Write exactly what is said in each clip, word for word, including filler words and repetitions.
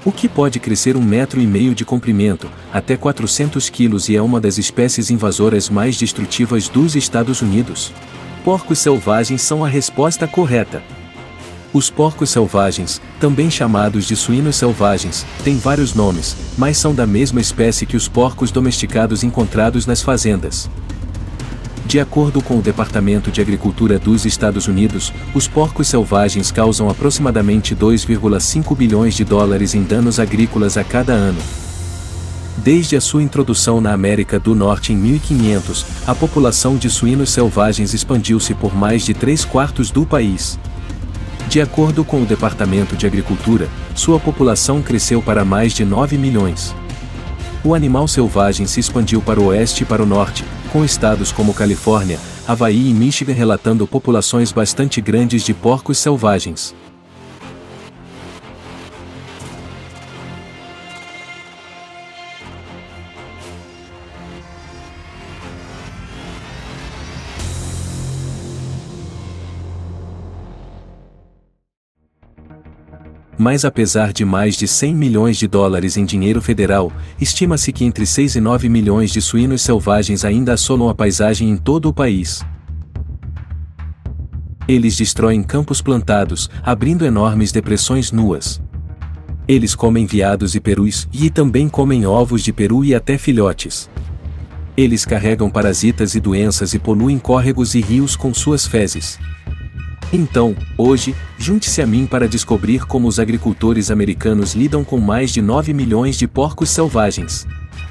o que pode crescer um metro e meio de comprimento, até quatrocentos quilos e é uma das espécies invasoras mais destrutivas dos Estados Unidos. Porcos selvagens são a resposta correta. Os porcos selvagens, também chamados de suínos selvagens, têm vários nomes, mas são da mesma espécie que os porcos domesticados encontrados nas fazendas. De acordo com o Departamento de Agricultura dos Estados Unidos, os porcos selvagens causam aproximadamente dois vírgula cinco bilhões de dólares em danos agrícolas a cada ano. Desde a sua introdução na América do Norte em mil e quinhentos, a população de suínos selvagens expandiu-se por mais de três quartos do país. De acordo com o Departamento de Agricultura, sua população cresceu para mais de nove milhões. O animal selvagem se expandiu para o oeste e para o norte, com estados como Califórnia, Havaí e Michigan relatando populações bastante grandes de porcos selvagens. Mas apesar de mais de cem milhões de dólares em dinheiro federal, estima-se que entre seis e nove milhões de suínos selvagens ainda assolam a paisagem em todo o país. Eles destroem campos plantados, abrindo enormes depressões nuas. Eles comem veados e perus, e também comem ovos de peru e até filhotes. Eles carregam parasitas e doenças e poluem córregos e rios com suas fezes. Então, hoje, junte-se a mim para descobrir como os agricultores americanos lidam com mais de nove milhões de porcos selvagens.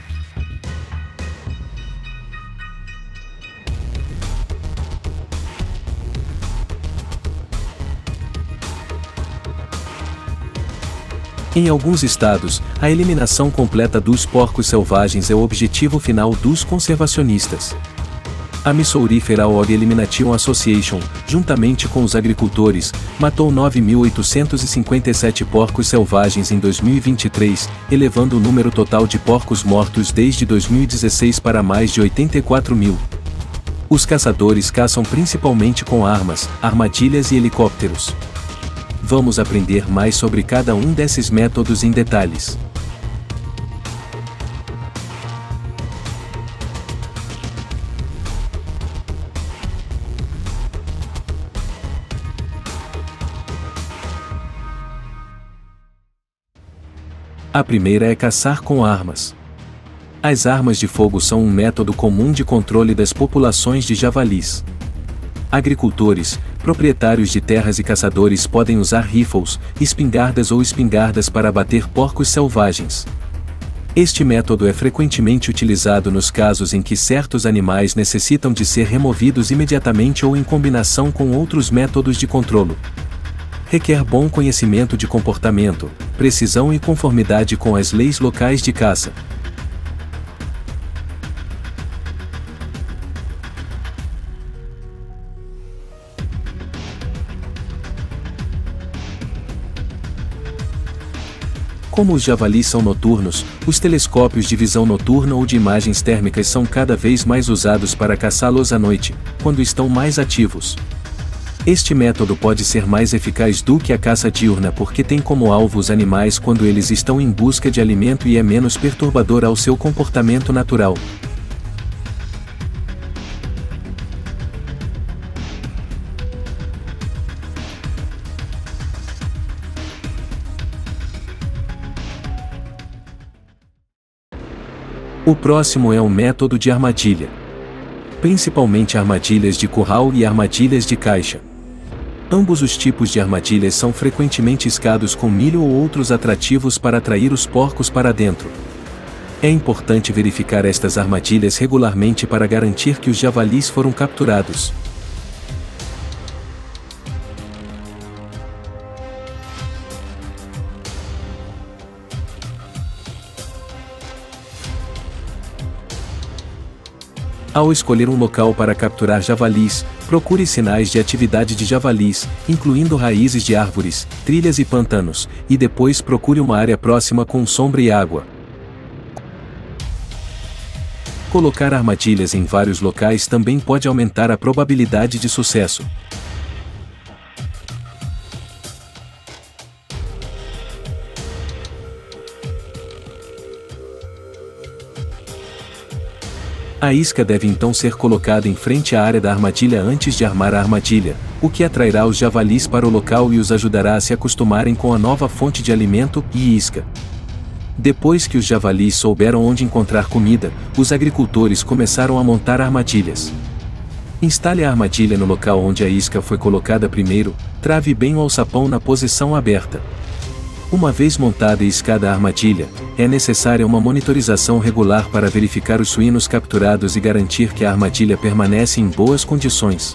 Em alguns estados, a eliminação completa dos porcos selvagens é o objetivo final dos conservacionistas. A Missouri Feral Elimination Association, juntamente com os agricultores, matou nove mil oitocentos e cinquenta e sete porcos selvagens em dois mil e vinte e três, elevando o número total de porcos mortos desde dois mil e dezesseis para mais de oitenta e quatro mil. Os caçadores caçam principalmente com armas, armadilhas e helicópteros. Vamos aprender mais sobre cada um desses métodos em detalhes. A primeira é caçar com armas. As armas de fogo são um método comum de controle das populações de javalis. Agricultores, proprietários de terras e caçadores podem usar rifles, espingardas ou espingardas para abater porcos selvagens. Este método é frequentemente utilizado nos casos em que certos animais necessitam de ser removidos imediatamente ou em combinação com outros métodos de controle. Requer bom conhecimento de comportamento, precisão e conformidade com as leis locais de caça. Como os javalis são noturnos, os telescópios de visão noturna ou de imagens térmicas são cada vez mais usados para caçá-los à noite, quando estão mais ativos. Este método pode ser mais eficaz do que a caça diurna porque tem como alvo os animais quando eles estão em busca de alimento e é menos perturbador ao seu comportamento natural. O próximo é o método de armadilha. Principalmente armadilhas de curral e armadilhas de caixa. Ambos os tipos de armadilhas são frequentemente iscados com milho ou outros atrativos para atrair os porcos para dentro. É importante verificar estas armadilhas regularmente para garantir que os javalis foram capturados. Ao escolher um local para capturar javalis, procure sinais de atividade de javalis, incluindo raízes de árvores, trilhas e pantanos, e depois procure uma área próxima com sombra e água. Colocar armadilhas em vários locais também pode aumentar a probabilidade de sucesso. A isca deve então ser colocada em frente à área da armadilha antes de armar a armadilha, o que atrairá os javalis para o local e os ajudará a se acostumarem com a nova fonte de alimento e isca. Depois que os javalis souberam onde encontrar comida, os agricultores começaram a montar armadilhas. Instale a armadilha no local onde a isca foi colocada primeiro, trave bem o alçapão na posição aberta. Uma vez montada e iscada a armadilha, é necessária uma monitorização regular para verificar os suínos capturados e garantir que a armadilha permanece em boas condições.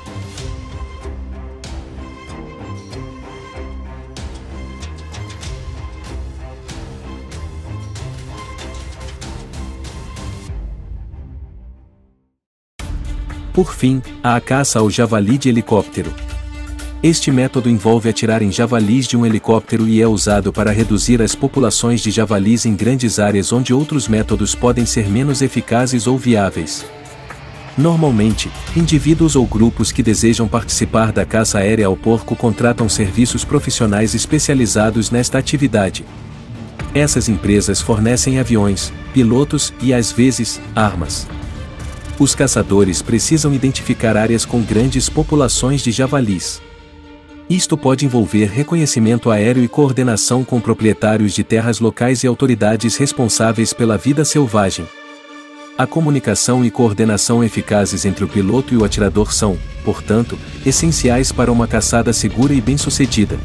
Por fim, há a caça ao javali de helicóptero. Este método envolve atirar em javalis de um helicóptero e é usado para reduzir as populações de javalis em grandes áreas onde outros métodos podem ser menos eficazes ou viáveis. Normalmente, indivíduos ou grupos que desejam participar da caça aérea ao porco contratam serviços profissionais especializados nesta atividade. Essas empresas fornecem aviões, pilotos e, às vezes, armas. Os caçadores precisam identificar áreas com grandes populações de javalis. Isto pode envolver reconhecimento aéreo e coordenação com proprietários de terras locais e autoridades responsáveis pela vida selvagem. A comunicação e coordenação eficazes entre o piloto e o atirador são, portanto, essenciais para uma caçada segura e bem-sucedida.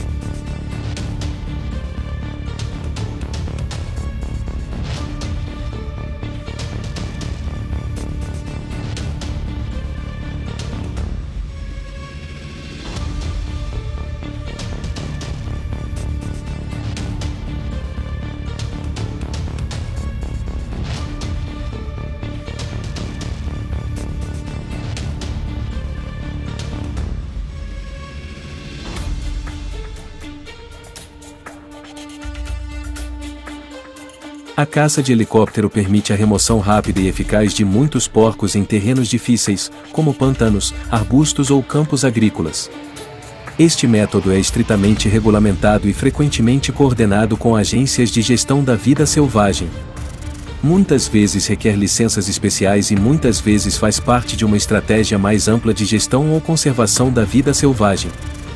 A caça de helicóptero permite a remoção rápida e eficaz de muitos porcos em terrenos difíceis, como pântanos, arbustos ou campos agrícolas. Este método é estritamente regulamentado e frequentemente coordenado com agências de gestão da vida selvagem. Muitas vezes requer licenças especiais e muitas vezes faz parte de uma estratégia mais ampla de gestão ou conservação da vida selvagem.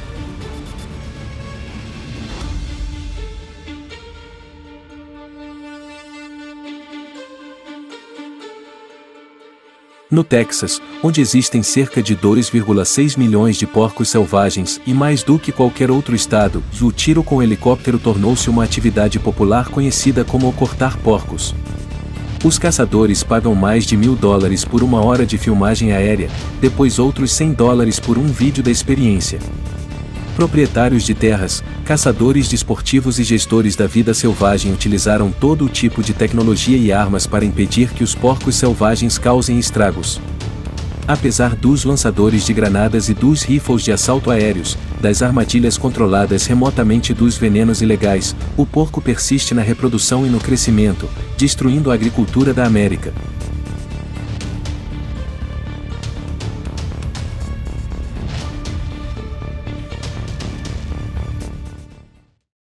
No Texas, onde existem cerca de dois vírgula seis milhões de porcos selvagens e mais do que qualquer outro estado, o tiro com helicóptero tornou-se uma atividade popular conhecida como cortar porcos. Os caçadores pagam mais de mil dólares por uma hora de filmagem aérea, depois outros cem dólares por um vídeo da experiência. Proprietários de terras, caçadores desportivos e gestores da vida selvagem utilizaram todo o tipo de tecnologia e armas para impedir que os porcos selvagens causem estragos. Apesar dos lançadores de granadas e dos rifles de assalto aéreos, das armadilhas controladas remotamente e dos venenos ilegais, o porco persiste na reprodução e no crescimento, destruindo a agricultura da América.